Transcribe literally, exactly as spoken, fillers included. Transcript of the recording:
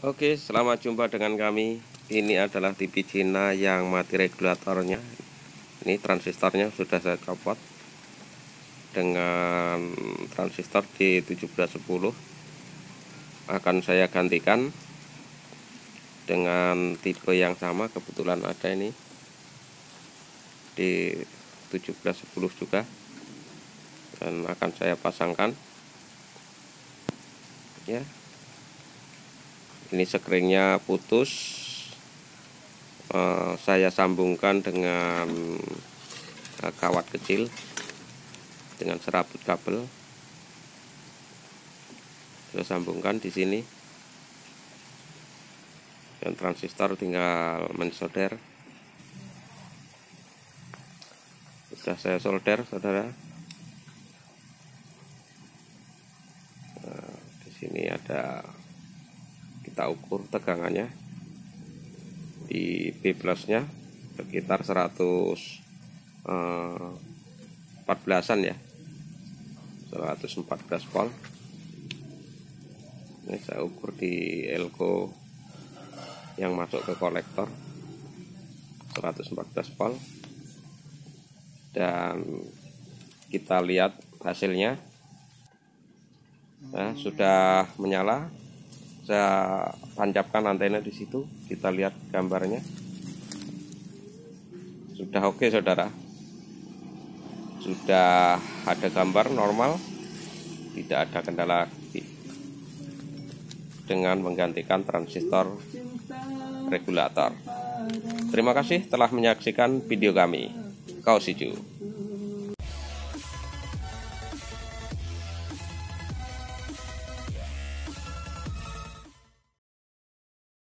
Oke, selamat jumpa dengan kami. Ini adalah T V Cina yang mati regulatornya. Ini transistornya sudah saya copot dengan transistor di tujuh belas sepuluh. Akan saya gantikan dengan tipe yang sama, kebetulan ada ini di tujuh belas sepuluh juga, dan akan saya pasangkan ya. Ini sekringnya putus, uh, saya sambungkan dengan uh, kawat kecil dengan serabut kabel. Saya sambungkan di sini, dan transistor tinggal mensolder. Sudah saya solder, saudara. Nah, di sini ada, kita ukur tegangannya di B plusnya sekitar seratus empat belasan ya, seratus empat belas volt. Ini saya ukur di elko yang masuk ke kolektor seratus empat belas volt, dan kita lihat hasilnya. Nah, sudah menyala. Saya tancapkan antena di situ, kita lihat gambarnya. Sudah oke, saudara. Sudah ada gambar normal, tidak ada kendala lagi dengan menggantikan transistor regulator. Terima kasih telah menyaksikan video kami. Kau Siju.